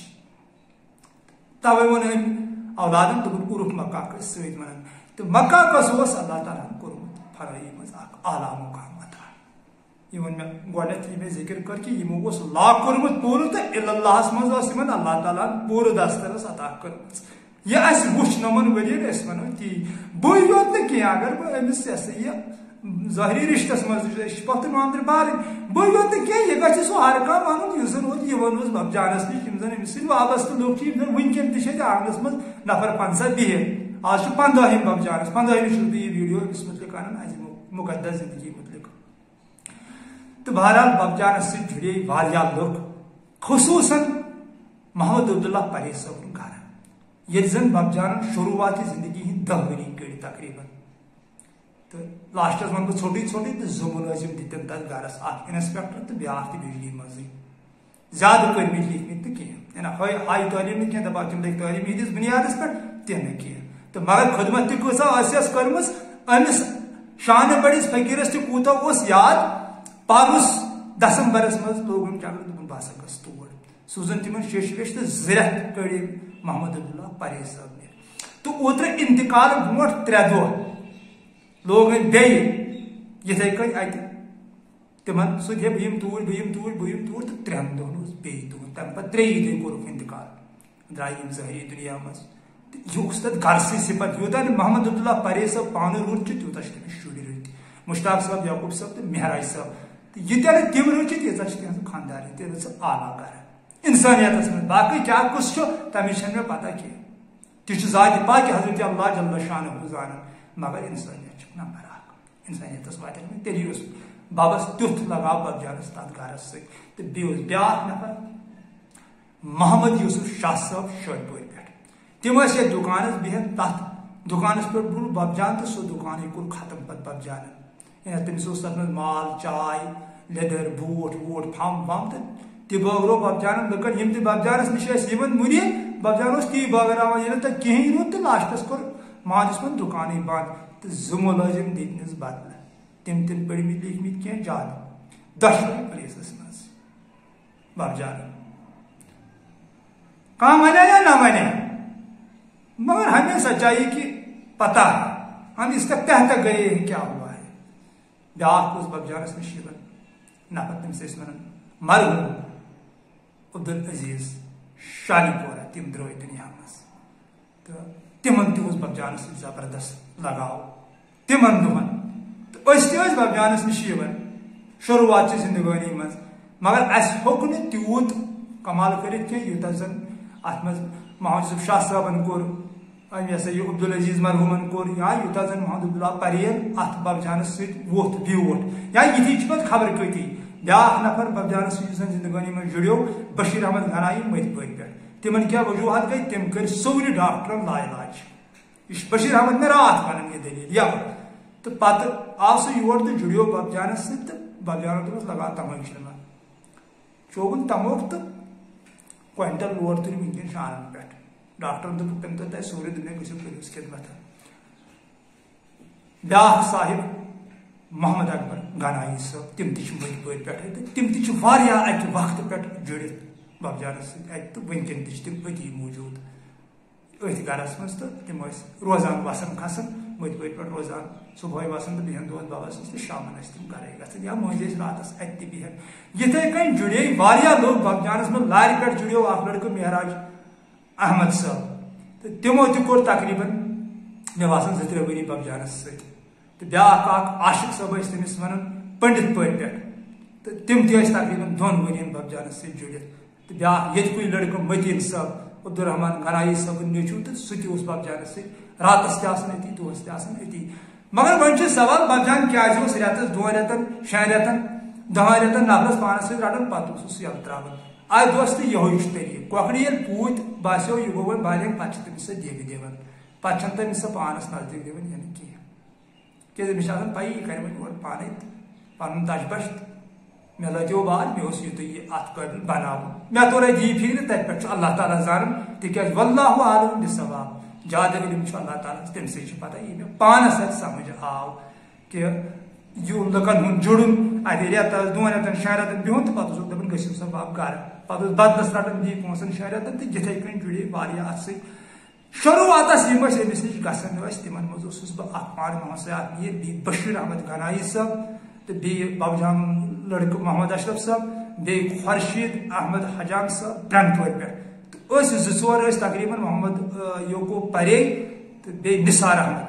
توے ووٚن أمۍ اولادن دوٚپُن عرف مکاک ٲسۍ سۭتۍ ونان تہٕ مکاکس اوس اللہ تعالیٰ ہن کوٚرمُت فراہی مز اعلیٰ مقام عطا. یہ ون میں گۄڈنٮ۪تھ یہ میں ذکر کر کہ یمو اوس لا کوٚرمُت پوٗرٕ تہٕ اِلہ اللہس منٛز ٲس یِمن اللہ تعالیٰ ہن پوٗرٕ دسترس عطا کٔرمٕژ. یہ اَسہِ وٕچھ نۄمن ؤرین أسۍ وَنو تی بٕے یوت نہٕ کینٛہہ اگر بہٕ أمِس یہِ سا یہِ ظٲہری رشتس منٛز أسۍ چھِ پۄپھتٕر مامتٕر بارٕنۍ بٕے یوت نہٕ کینٛہہ یہِ گژھِ سُہ ہر کانٛہہ وَنُن یُس زن اوس یِوان اوس بب جانس نِش یِم زن أمِس سۭتۍ وابستہٕ لُکھ چھِ یِم زن وٕنکٮ۪ن تہِ چھِ اَتہِ آنٛگنس منٛز نفر پنٛژاہ بِہِتھ. آز چھُ پنٛدہِم بب جانس پنٛدہمہِ چھُس بہٕ یہِ ویٖڈیو أمِس مُتعلق انان اَسہِ مُقدس زندگی مُتعلق. تہٕ بہرحال بب جانس سۭتۍ جُڑے واریاہ لُکھ خصوٗصن محمد عبداللہ پرہیز صٲبُن گرٕ ییٚلہِ زن بب جانن شروعاتی زندگی ہٕنٛدۍ دہ ؤری کٔڑۍ تقریٖبن. تہٕ لاسٹس ون بہٕ ژھوٚٹٕے ژھوٚٹٕے تہٕ زٕ مُلٲزِم دِتِن تتھ گرس اکھ انسپیکٹر تہٕ بیاکھ تہِ بجلی منٛزٕے. زیادٕ پٔرمٕتۍ لیکھمٕتۍ تہٕ کینٛہہ یعنی ہاے تعلیٖم نہٕ کینٛہہ دپان تِم لٔگۍ تعلیٖم ہٕنٛدِس بُنیادس پٮ۪ٹھ تہِ نہٕ کینٛہہ. تہٕ مگر خدمت تہِ کۭژاہ ٲسٮ۪س کٔرمٕژ أمِس شانہِ بٔڑِس فقیٖرس تہِ کوٗتاہ اوس یاد پگُس دسمبرس منٛز لوگُن چکر دوٚپُن بہٕ ہسا گژھٕ تور. سوٗزُن تِمن شیٚش ویٚش تہٕ زٕ رٮ۪تھ کٔڑِم محمد عبداللہ پرہیز صٲب نہِ. تہٕ اوترٕ انتقال برونٛٹھ ترٛےٚ دۄہ لوگُن بیٚیہِ یِتھٕے کٔنۍ اتہِ تِمن سُہ دِ بہٕ یِمہٕ توٗرۍ بہٕ یِمہٕ توٗرۍ بہٕ یِمہٕ توٗرۍ تہٕ ترٛٮ۪ن دۄہن اوس بیٚیہِ تُہُنٛد. تمہِ پتہٕ ترٛیٚیہِ دۄہہِ کوٚرُکھ انتقال درٛاے یِم ظٲہری دُنیا منٛز. تہٕ یہِ اوس تتھ گرسٕے صفت یوٗتاہ نہٕ محمد عبداللہ پرہیز صٲب پانہٕ روٗد چھُ تیوٗتاہ چھِ تٔمِس شُرۍ روٗدۍ مشتاق صٲب یعقوٗب صٲب تہٕ مہراج صٲب. تہٕ ییٖتیاہ نہٕ تِم روٗزِتھ ییٖژاہ چھِ تِہنٛز خانٛدارِنۍ تہِ رٕژ اعلیٰ گرٕ انسٲنیتس منٛز. باقٕے کیٛاہ کُس چھُ تمِچ چھنہٕ مےٚ پتہ کینٛہہ تہِ چھُ ذاتِ پاکہِ حضرت اللہ جل شانہ زانان مگر انسٲنیت چھُ نمبر اکھ. انسٲنیتس واتن مےٚ تیٚلی اوس ببس تیُتھ لگاو بب جانس تتھ گرس سۭتۍ. تہٕ بیٚیہِ اوس بیاکھ نفر محمد یوٗسف شاہ صٲب شٲدپورِ پٮ۪ٹھ. تِم ٲسۍ یتھ دُکانس بِہِتھ تتھ دُکانس پٮ۪ٹھ بوٗز بب جان تہٕ سُہ دُکانٕے کوٚر ختم پتہٕ بب جانن. یعنی تٔمِس اوس تتھ منٛز مال چاے لیٚدٕر بوٗٹھ ووٗٹھ پھمب وم تہٕ تہِ بٲگرو بب جانن لُکن یِم تہِ بب جانس نِش ٲسۍ یِوان مُریٖد بب جان اوس تی بٲگراوان ییٚلہِ نہٕ تتہِ کِہینۍ روٗد تہٕ لاسٹس کوٚر ماجس منٛز دُکانٕے بنٛد. تہٕ زٕ مُلٲزِم دِتنس بدلہٕ تِم تہِ پٔرمٕتۍ لیکھمٕتۍ کینٛہہ زیادٕ دۄشوٕے پلیسس منٛز بب جانن. کانٛہہ ونے یا نہ ونے مگر ہمیں سچائی کی پتہ ہے ہم اس کا تحت گئے ہیں کیا ہوا ہے. بیاکھ اوس بب جانس نِش یِوان نفر تٔمِس ٲسۍ ونان مرحوٗم عبدالعزیز شالی پورہ تِم درٛاے دُنیا منٛز. تہٕ تِمن تہِ اوس بب جانس سۭتۍ زبردست لگاو تِمن دۄہن. تہٕ أسۍ تہِ ٲسۍ بب جانس نِش یِوان شروعات چہِ زندگٲنی منٛز مگر اسہِ ہیوٚک نہٕ تیوٗت کمال کٔرِتھ کینٛہہ یوٗتاہ زن اتھ منٛز محمد یوٗسف شاہ صٲبن کوٚر یہِ ہسا یہِ عبدالعزیز مرحوٗمن کوٚر یا یوٗتاہ زن محمد عبداللہ پرہیز اتھ بب جانس سۭتۍ ووٚتھ بیوٗٹھ یا یِتھی چھِ پتہٕ خبر کۭتی. بیاکھ نفر بب جانس سۭتۍ یُس زن زندگٲنی منٛز جُڑیو بشیٖر احمد گنایی مٔتھۍ پورِ پٮ۪ٹھ. تِمن کیٛاہ وجوٗہات گٔے تِم کٔرۍ سورُے ڈاکٹرن لا علاج. یہِ چھُ بشیٖر احمد مےٚ راتھ ونان یہِ دٔلیٖل یوٕ. تہٕ پتہٕ آو سُہ یور تہٕ جُڑیو بب جانس سۭتۍ تہٕ بب جانن دوٚپُس لگاو تمٲک شِلما چوگُن تموک تہٕ کوینٹل لوڈ تُلۍ وٕنکٮ۪ن شانن پٮ۪ٹھ. ڈاکٹرن دوٚپُکھ تٔمۍ دوٚپ تۄہہِ سورُے دوٚپ مےٚ گٔژھِو کٔرِوس خدمت. بیاکھ صاحب محمد اکبر گنایی صٲب تِم تہِ چھِ مٔتھۍ پورِ پٮ۪ٹھٕے تہٕ تِم تہِ چھِ واریاہ اکہِ وقتہٕ پٮ۪ٹھ جُڑِتھ بب جانس سۭتۍ اتہِ تہٕ وٕنکٮ۪ن تہِ چھِ تِم أتی موٗجوٗد أتھۍ گرس منٛز. تہٕ تِم ٲسۍ روزان وسان کھسان مٔتھۍ پورِ پٮ۪ٹھ روزان صبحٲے وسان تہٕ بیٚہن دۄہس ببس نِش تہٕ شامن ٲسۍ تِم گرے گژھان یا مٔنٛزۍ ٲسۍ راتس اتہِ تہِ بِہن. یِتھے کٔنۍ جُڑے واریاہ لُکھ بب جانس منٛز. لارِ پٮ۪ٹھ جُڑیو اکھ لڑکہٕ مہراج احمد صٲب تہٕ تِمو تہِ کوٚر تقریٖبن مےٚ باسان زٕ ترٛےٚ ؤری بب جانس سۭتۍ. تہٕ بیاکھ اکھ عاشق صٲب ٲسۍ تٔمِس ونان پنڈت پورِ پٮ۪ٹھ تہٕ تِم تہِ ٲسۍ تقریٖبن دۄن ؤرین بب جانس سۭتۍ جُڑِتھ. تہٕ بیاکھ ییٚتہِ کُے لڑکہٕ متیٖن صٲب عبدالرحمان گنایی صٲبُن نیٚچوٗ تہٕ سُہ تہِ اوس بب جانس سۭتۍ راتس تہِ آسان أتی دۄہس تہِ آسان أتی. مگر وۄنۍ چھُ سوال بب جان کیازِ اوس رٮ۪تس دۄن رٮ۪تن شٮ۪ن رٮ۪تن دہن رٮ۪تن نفرس پانس سۭتۍ رٹان پتہٕ اوسُس یلہٕ تراوان. اتھ دوس تہٕ یِہوے چھُ طریٖقہٕ کۄکرِ ییٚلہِ پوٗتۍ باسیو یہِ گوٚو وۄنۍ بالینٛگ پتہٕ چھِ تٔمِس سۄ دِگ دِوان پتہٕ چھنہٕ تٔمِس سۄ پانس نزدیٖک دِوان یِنہٕ کینٛہہ کیازِ أمِس چھِ آسان پایی یہِ کرِ وۄنۍ اورٕ پانے پنُن تش بش تہٕ مےٚ لٲجیو باد مےٚ اوس یُتُے یہِ اتھ قٲبِل بناوُن. مےٚ توٚر اَتہِ یی فِکرِ تتہِ پٮ۪ٹھ چھُ اللہ تعالیٰ زانان تِکیازِ واللہ عالم بِصواب زیادٕ علم چھُ اللہ تعالیٰ ہس تٔمۍ سٕے چھِ پتہ. یہِ مےٚ پانس اتہِ سمجھ آو کہِ یہِ لُکن ہُنٛد جُڑُن اتہِ رٮ۪تس دۄن رٮ۪تن شٮ۪ن رٮ۪تن بِہُن تہٕ پتہٕ اوسُکھ دپان گٔژھِو سا بب گرٕ. پتہٕ اوس بدلس رٹان دی پونٛسن شٮ۪ن رٮ۪تن تہٕ یِتھے کٔنۍ جُڑے واریاہ اتھ سۭتۍ شروعات یم امس نش گھان تمن مز بہ پان محمد سیاد میر بی بشیر احمد گنائی صاحب تو بی باب جان لڑکہ محمد اشرف صاحب بی خورشید احمد حجام صاحب برنپور پہ زور تقریباً محمد یوکو پرے تو بی نثار احمد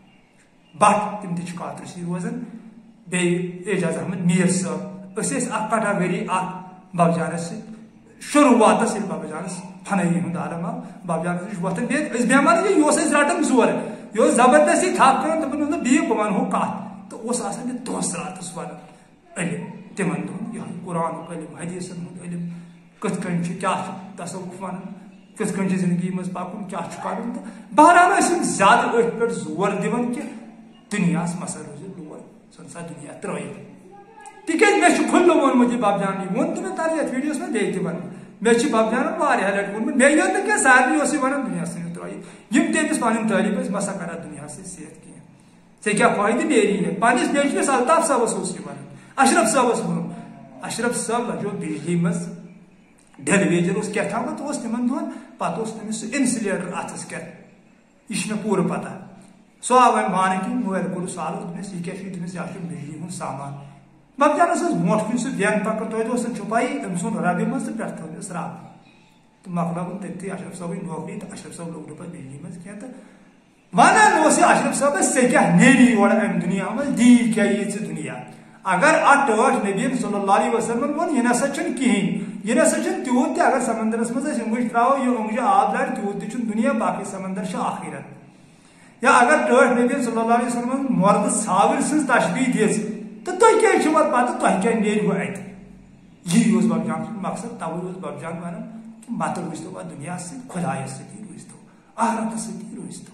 بٹ تم تہ کاترسی روزان بی اعجاز احمد میر صاحب اس کٹاگری باب جانس شروعات باب جانس فنائی ہند عالم آو باب جانس نش وتھان بیس بیمان یہ رٹان زور یہ زبردستی تھپ کر دپان بی بہ ونہو کت تو اس دہس راتس ونان علم تمن دہن یہ قرآن علم حدیثن ہند علم کت کن کیا تصوف ونان کت کن زندگی مز پکن کیا کرن تو بہرحال زیادہ اتھ پہ زور دان کہ دنیاس مسا روز لور سن سا دنیا ترائت تکیاز مے کھلو وونمت یہ باب جان وون تو مے تر یتھ ویڈیوس میں بیٚیہِ تہِ ون مے باب جان واریاہ لٹہِ وونمت مے یوت نہٕ کینٛہہ سارنٕے اوس یہِ ونان دنیا ژھٕنِو ترٲیِتھ یم تٔمِس پنٕنۍ تعلیٖم ٲسۍ مسا کران دنیا سۭتۍ صحت کینٛہہ ژےٚ کیٛاہ فٲیدٕ نیری ہے پننس نیچوِس الطاف صٲبس اوس یہِ ونان اشرف صٲبس ووٚنُن اشرف صٲب لجو بجلی منٛز ڈل ویجر اوس کیٛاہ تھامت اوس تمن دۄہن پتہٕ اوس تٔمِس سُہ انسلیٹر اتھس کٮ۪تھ یہِ چھِ مےٚ پوٗرٕ پتہ سُہ آو وۄنۍ مانہٕ کِنۍ موبایل کوٚرُس سالو دوٚپنس یہِ کیٛاہ چھُ دوٚپمس یہِ چھُ بجلی ہُنٛد سامان باب جانس ٲس برونٛٹھ کُن سُہ دین پکان توتہِ اوسن چھُپایی أمۍ سُنٛد ربہِ منٛز تہٕ پٮ۪ٹھٕ تھٲونس رب تہٕ مۄکلاوُن تٔتھی اشرف صٲبٕنۍ نوکری تہٕ اشرف صٲب لوگ نہٕ پتہٕ بجلی منٛز کینٛہہ تہٕ ونان اوس یہِ اشرف صٲبس ژےٚ کیٛاہ نیری یورٕ امہِ دُنیا منٛز دی کیٛاہ یی ژےٚ دُنیا اگر اتھ ٹٲٹھ نبی صلی اللہ علیہ وسلم ووٚن یہِ نسا چھُنہٕ کِہینۍ یہِ نسا چھُنہٕ تیوٗت تہِ اگر سمندرس منٛز أسۍ انگُج تراوو یہِ انگجہِ آب لارِ تیوٗت تہِ چھُنہٕ دُنیا باقٕے سمندر چھُ آخرت یا اگر ٹٲٹھ نبی صلی اللہ علیہ وسلم مرد ژھاوٕلۍ سٕنٛز تشبیح دِژ تو تُہۍ کیٛازِ چھِو پتہٕ پتہٕ تۄہہِ کیٛاہ نیرِوٕ اتہِ یی اوس باب جان سُنٛد مقصد توے اوس باب جان ونان کہ مت روٗزتو پتہٕ دُنیاہس سۭتۍ خۄدایس سۭتی روٗزتو آخرتس سۭتی روٗزتو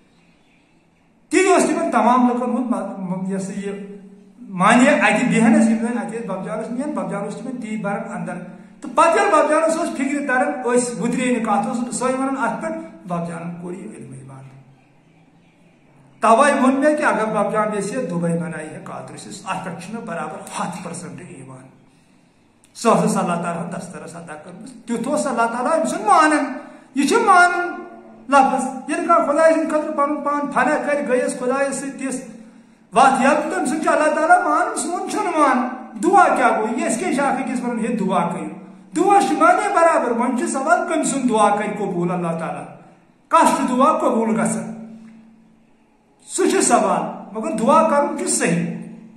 تی اوس تِمن تمام لُکن ہُنٛد یہِ ہسا یہِ مانے اتہِ بیہنس یِم زن اتہِ ٲسۍ باب جانس نِیان باب جان اوس تِمن تی بران اندر تہٕ پتہٕ ییٚلہِ باب جانس اوس فکرِ تران ٲسۍ وُترے نہٕ کتھ اوس سۄے ونان اتھ پٮ۪ٹھ باب جانن کوٚر یہِ علمٕے بنٛد توے ووٚن مےٚ کہِ اگر باب جان یژھِ دُبے بنایہِ ہے کاترسس اتھ پٮ۪ٹھ چھُ مےٚ برابر ہتھ پٔرسنٹ ایٖمان سۄ ٲسٕس اللہ تعالیٰ ہن دسترس عطا کٔرمٕژ تیُتھ اوس اللہ تعالیٰ أمۍ سُنٛد مانان یہِ چھُ مانان لفظ ییٚلہِ کانٛہہ خۄداے سٕنٛدِ خٲطرٕ پنُن پان فنا کرِ گٔیس خۄدایس سۭتۍ تِژھ وتھ ییٚلہٕ تٔمۍ سُنٛد چھُ اللہ تعالیٰ مانان سون چھُنہٕ مانان دُعا کیٛاہ گوٚو یہِ أسۍ کیٛاہ چھِ اکھ أکِس ونان ہے دُعا کٔرِو دُعا چھُ مانے برابر وۄنۍ چھُ سوال کٔمۍ سُنٛد دُعا کرِ قبوٗل اللہ تعالیٰ کس چھُ دُعا قبوٗل گژھان سُہ چھُ سوال مگر دُعا کرُن چھُ صحیح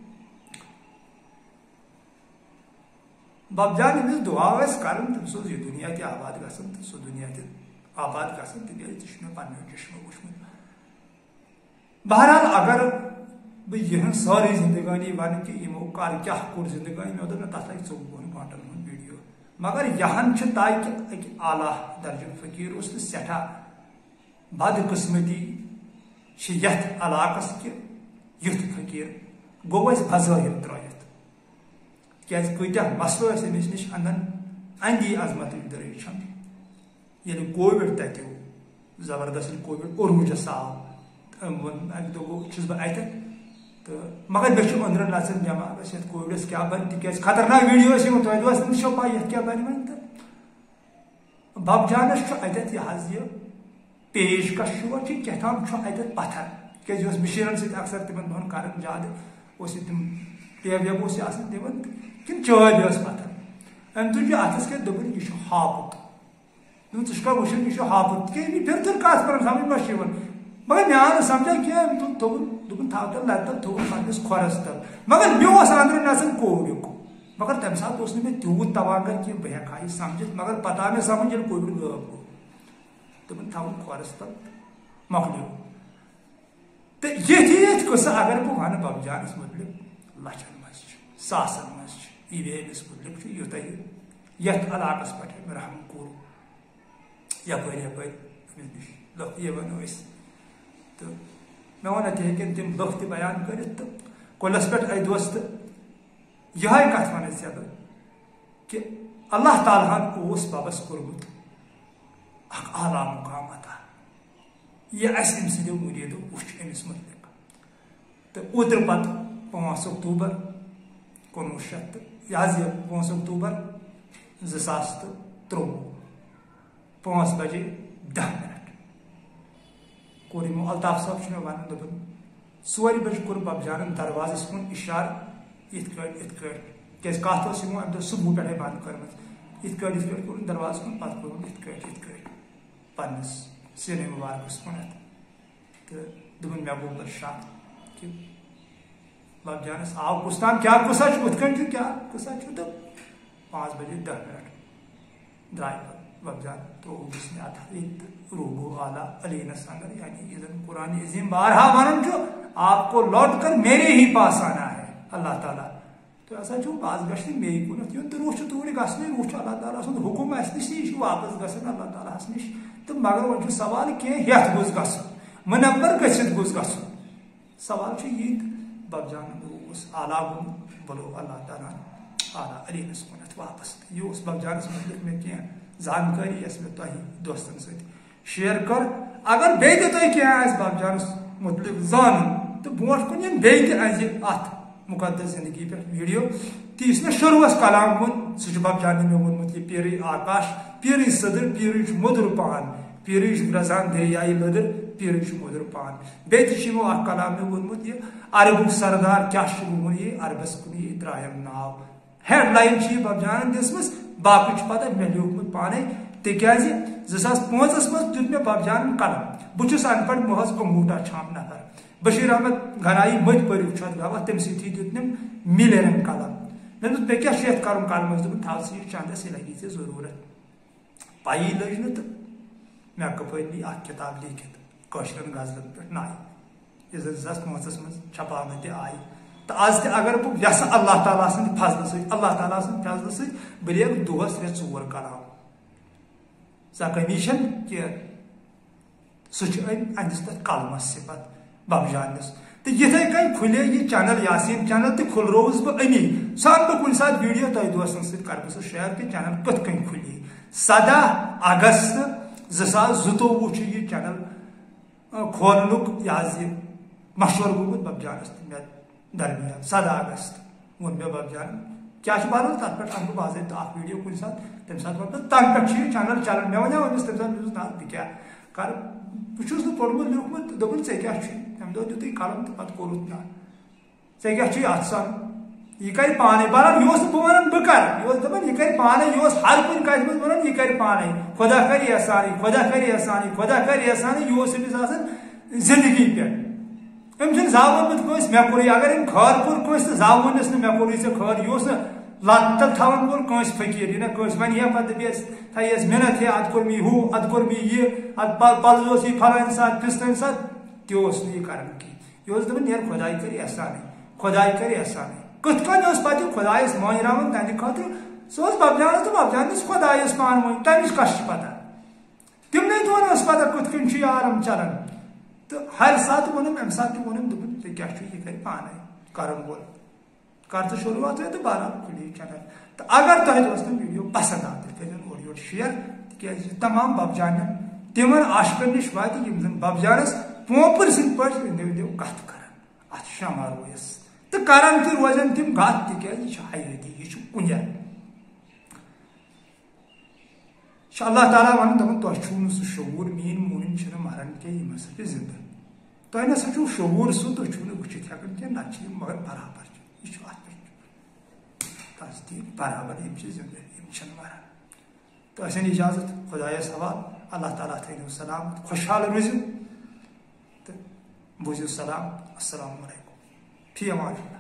باب جان ییٚمِس دُعا ٲسۍ کران تٔمِس اوس یہِ دُنیا تہِ آباد گژھان تہٕ سُہ دُنیا تہِ آباد گژھان تِکیٛازِ تہِ چھُ مےٚ پننیو چشمو وٕچھمُت بہرحال اگر بہٕ یِہٕنٛز سٲرٕے زندگٲنی ونہٕ کہِ یِمو کر کیٛاہ کوٚر زندگٲنی مےٚ دوٚپ نہ تتھ لگہِ ژوٚوُہن گنٹن ہُنٛد ویٖڈیو مگر یہن چھُ تاکہِ اکہِ اعلیٰ درجُک فقیٖر اوس تہٕ سٮ۪ٹھاہ بدقٕسمتی چھِ یتھ علاقس کہِ یُتھ فقیٖر گوٚو اسہِ بظٲہر ترٲیِتھ تِکیٛازِ کۭتیاہ مسلہٕ ٲسۍ أمِس نِش انٛدن اندی عظمتٕچ دٔرۍ چھم ییٚلہِ کووِڈ تتہِ زبردست ییٚلہِ کووِڈ عروٗجس آو أمۍ ووٚن اکہِ دۄہ گوٚو چھُس بہٕ اتٮ۪تھ تہٕ مگر مےٚ چھُ أنٛدرٕ نژان دٮ۪ماغس یتھ کووِڈس کیٛاہ بنہِ تِکیٛازِ خطرناک ویٖڈیو ٲسۍ یِوان توتہِ اوس نہٕ چھو پاے یتھ کیٛاہ بنہِ وۄنۍ تہٕ باب جانس چھُ اتٮ۪تھ یہِ حظ یہِ پیش کشور چھِ کیٛاہ تام چھُ اتٮ۪تھ پتھر تِکیٛازِ یہِ اوس مِشیٖنن سۭتۍ اکثر تِمن دۄہن کران زیادٕ اوس یہِ تِم ٹیب ویب اوس یہِ آسان دِوان کِنہٕ چٲبۍ ٲس پتھر أمۍ تُج یہِ اتھس کٮ۪تھ دوٚپُن یہِ چھُ ہاپُت دوٚپُن ژٕ چھُکھا وٕچھان یہِ چھُ ہاپُت تِکیٛازِ یہِ پھِر پھِر کتھ کران سمجھ ما چھِ یِوان مگر مےٚ آو نہٕ سمجھا کینٛہہ أمۍ تُل تھوٚوُن دوٚپُن تھاو تَل لبہِ تل تھوٚوُن پننِس کھۄرس تل مگر مےٚ اوس أنٛدرٕ نژان کووِڈُک مگر تمہِ ساتہٕ اوس نہٕ مےٚ تیوٗت توانگر کہِ بہٕ ہٮ۪کہٕ ہا یہِ سمجھِتھ مگر پتہٕ آو مےٚ سمجھ ییٚلہِ کووِڈ غٲب گوٚو دوٚپُن تھاوُن کھۄرس تل مۄکلیو تہٕ یِتھۍ یِتھۍ قٕصہٕ اگر بہٕ ونہٕ باب جانس متعلق لچھن منٛز چھُ ساسن منٛز چھُ یہِ أمِس متعلق چھُ یوٗتاہ یہِ یتھ علاقس پٮ۪ٹھ أمۍ رحم کوٚر یپٲرۍ یپٲرۍ أمِس نِش لُکھ یہِ ونو أسۍ تہٕ مےٚ ووٚن اتہِ ہیٚکن تِم لُکھ تہِ بیان کٔرِتھ تہٕ کُلس پٮ۪ٹھ اَکہِ دۄہ تہٕ یِہے کتھ ونہٕ ژےٚ بہٕ کہِ اللہ تعالیٰ ہن اوس ببس کوٚرمُت اکھ اعلیٰ مقام عطا یہِ اسہِ أمۍ سٕنٛدیو مُریٖدو وٕچھ أمِس متعلق تہٕ اوترٕ پتہٕ پانٛژھ اکتوٗبر کُنوُہ شیٚتھ تہٕ یہِ حظ یہِ پانٛژھ اکتوٗبر زٕ ساس تہٕ ترٛۆوُہ پانٛژھ بجے دہ منٹ کور یمو الطاف صاحب چھ مے ونان دپن ژورِ بجہِ کوٚر ببجانن دروازس کُن اشارٕ یِتھ کٲٹھۍ یِتھ کٲٹھۍ کیازِ کتھ ٲس یِمو امہِ دۄہ صبحو پٮ۪ٹھے بنٛد کٔرمٕژ یِتھ کٲٹھۍ یِتھ کٲٹھۍ کوٚرُن دروازس کُن پتہٕ کوٚرُن یِتھ کٲٹھۍ یِتھ کٲٹھۍ پننِس سیٖنہِ مُبارکس کُنتھ تہٕ دوٚپُن مےٚ گوٚو پتہٕ شک کہِ ببجانس آو کُس تام کیٛاہ قٕصہ چھُ ہُتھ کٔنۍ چھُ کیٛاہ قٕصہ چھُ تہٕ پانٛژھ بجے دہ منٹ درٛاے پتہٕ ببجان تو بسمات روبو اعلیٰ علینس اندر یعنی یہ قرآن عظیم بارہا ونان چھُ آپ کو لوٹ کر میرے ہی پاس آنا ہے اللہ تعالیٰ تو ایسا چھُ باز گژھِ نہٕ میٚیہِ کُنتھ یُن تہٕ روح چھُ توٗرۍ گژھنٕے روح چھُ اللہ تعالیٰ سُنٛد حُکُم اسہِ نِش یہِ چھُ واپس گژھان اللہ تعالیٰ ہس نِش تہٕ مگر وۄنۍ چھُ سوال کینٛہہ ہٮ۪تھ گوٚژھ گژھُن منور گٔژھِتھ گوٚژھ گژھُن سوال چھُ یی تہٕ ببجانن اوس اعلیٰ گوٚمُت بلو اللہ تعالیٰ اعلیٰ علینس کُنتھ واپس یہِ اوس ببجانس متعلق مےٚ کینٛہہ زانکٲری یۄس مےٚ تۄہہِ دوستن سۭتۍ شیر کٔر اگر بیٚیہِ تہِ تۄہہِ کینٛہہ آسہِ ببجانس متعلق زانُن تہٕ برونٛٹھ کُن یِن بیٚیہِ تہِ اَسہِ اتھ مُقدس زندگی پٮ۪ٹھ ویڈیو تہٕ یُس مےٚ شروٗعس کلام ووٚن سُہ چھُ ببجانن مےٚ ووٚنمُت یہِ پیٖرٕے آکاش پیٖرٕے سٔدٕر پیٖرٕے چھُ موٚدُر پان پیٖرٕے چھُ گرٛزان دریایہِ لٔدٕر پیٖرٕے چھُ موٚدُر پان بیٚیہِ تہِ چھُ یِمو اکھ کلام مےٚ ووٚنمُت یہِ عربُک سردار کیٛاہ چھُ ووٚنمُت یہِ عربس کُن یہِ درٛایم ناو ہیڈ لایِن چھِ یہِ ببجانن دِژمٕژ باقٕے چھُ پتہ مےٚ لیوٗکھمُت پانے تِکیازِ زٕ ساس پانٛژس منٛز دیُت مےٚ ببجانن قلم بہٕ چھُس ان پڑھ محض انگوٗٹا چھانپ نفر بشیٖر احمد گنایی مٔتۍ پٔرِو چھُ اتھ گواہ تمہِ سۭتی دیُت مےٚ مِلیرن قلم مےٚ دوٚپ مےٚ کیٛاہ چھُ یتھ کرُن قلمس دوٚپُن تھاو ژٕ یہِ چندس یہِ لگی ژےٚ ضروٗرت پایی لٔج نہٕ تہٕ مےٚ کپٲرۍ نی اکھ کِتاب لیٖکھِتھ کٲشرٮ۪ن غزلن پٮ۪ٹھ نایہِ یُس زن زٕ ساس پانٛژس منٛز چھپاونہٕ تہِ آیہِ تہٕ آز تہِ اگر بہٕ یژھٕ اللہ تعالیٰ سٕنٛدِ فضلہٕ سۭتۍ اللہ تعالیٰ سٕنٛدِ فضلہٕ سۭتۍ بہٕ لیکھٕ دۄہس ترٛےٚ ژور کلام سۄ کٔمی چھنہٕ کینٛہہ سُہ چھُ أمۍ أہنٛدِس تتھ قلمس صفت ببجانس تہٕ یِتھے کٔنۍ کھُلے یہِ چینل یاسیٖن چینل تہِ کھُلرووُس بہٕ أمی سُہ انہٕ بہٕ کُنہِ ساتہٕ ویڈیو تۄہہِ دوستن سۭتۍ کرٕ بہٕ سُہ شیر کہِ چینل کِتھ کٔنۍ کھُلے سدہ اگست زٕ ساس زٕتووُہ چھُ یہِ چینل کھولنُک یہِ حظ یہِ مشور گوٚمُت ببجانس تہٕ مےٚ درمیان سدہ اگست ووٚن مےٚ ببجان کیٛاہ چھُ بنان تتھ پٮ۪ٹھ انہٕ بہٕ باضٲبطہٕ اکھ ویڈیو کُنہِ ساتہٕ تمہِ ساتہٕ ووٚن مےٚ تنہٕ پٮ۪ٹھ چھُ یہِ چینل چلان مےٚ ونیاو أمِس تمہِ ساتہٕ مےٚ دوٚپُس نہ بہٕ کیٛاہ کرٕ بہٕ چھُس نہٕ پوٚرمُت لیوٗکھمُت تہٕ دوٚپُن ژےٚ کیٛاہ چھُے تمہِ دۄہ دِتُے قلم تہٕ پتہٕ کوٚرُتھ نہ ژےٚ کیٛاہ چھُے اتھ سان یہِ کرِ پانے بہرحال یہِ اوس نہٕ بہٕ ونان بہٕ کرٕ یہِ اوس دپان یہِ کرِ پانے یہِ اوس ہر کُنہِ کتھِ منٛز ونان یہِ کرِ پانے خۄدا کرِ احسانٕے خۄدا کرِ احسانٕے خۄدا کرِ احسانٕے یہِ اوس أمِس آسان زندگی پٮ۪ٹھ أمۍ چھُنہٕ زانٛہہ ووٚنمُت کٲنٛسہِ مےٚ کوٚرُے اگر أمۍ خٲر کوٚر کٲنٛسہِ تہٕ زانٛہہ ووٚننس نہٕ مےٚ کوٚرُے ژےٚ خٲر یہِ اوس نہٕ لت تل تھاوان وول کٲنٛسہِ فقیٖر یہِ نہ کٲنٛسہِ وَنہِ ہا پتہٕ دپیس تھایس مِنت ہے اتھ کوٚر مےٚ ہُہ اتھ کوٚر مےٚ یہِ اتھ پلزوس یہِ فلٲنۍ ساتہٕ فِستٲنۍ ساتہٕ تہِ اوس نہٕ یہِ کران کینٛہہ یہِ اوس دپان نیرٕ خۄداے کرِ احسانٕے خۄداے کرِ احسانٕے کِتھ کٔنۍ اوس پتہٕ یہِ خۄدایس مٲنراوان تہنٛدِ خٲطرٕ سُہ اوس ببجانس تہٕ ببجانس خۄدایس پانہٕ ؤنۍ تمِچ کس چھِ پتہ تِمنٕے دۄہن ٲس پتہ کِتھ کٔنۍ چھُ یہِ عالم چلان تہٕ ہر ساتہٕ ووٚنُم امہِ ساتہٕ تہِ ووٚنُم دوٚپُن ژےٚ کیٛاہ چھُے یہِ کرِ پانے کرن وول کر ژٕ شروعات تہٕ بہرحال کھُلی چینل تہٕ اگر تۄہہِ دوستن ویڈیو پسنٛد آو تیٚلہِ کٔرۍزیٚن اورٕ یورٕ شیر تِکیازِ یہِ تمام ببجانن تِمن عاشقن نِش واتہِ یِم زن ببجانس پوپٕر سٕنٛدۍ پٲٹھۍ أنٛدیو أنٛدیو کتھ کران اتھ شمع رویس تہٕ کران تہِ روزن تِم کتھ تِکیازِ یہِ چھُ حیٲتی یہِ چھُ کُنیٚر چھُ اللہ تعالیٰ ونان دپان تۄہہِ چھُو نہٕ سُہ شعوٗر میٲنۍ موٗنۍ چھِنہٕ مران کینٛہہ یِم ہسا چھِ زنٛدٕ تۄہہِ نسا چھُو شعوٗر سُہ تُہۍ چھِو نہٕ وٕچھِتھ ہٮ۪کان کینٛہہ نتہٕ چھِ یِم مگر برابر چھِ یہِ چھُ اتھ پٮ۪ٹھ تصدیٖق برابر یِم چھِ زنٛدٕ یِم چھِنہٕ مران تہٕ ٲسِن اِجازت خۄدایس حوالہٕ اللہ تعالیٰ تھٲینو سلامت خۄشحال روٗزِو تہٕ بوٗزِو سلام السلام علیکم فی امان اللہ.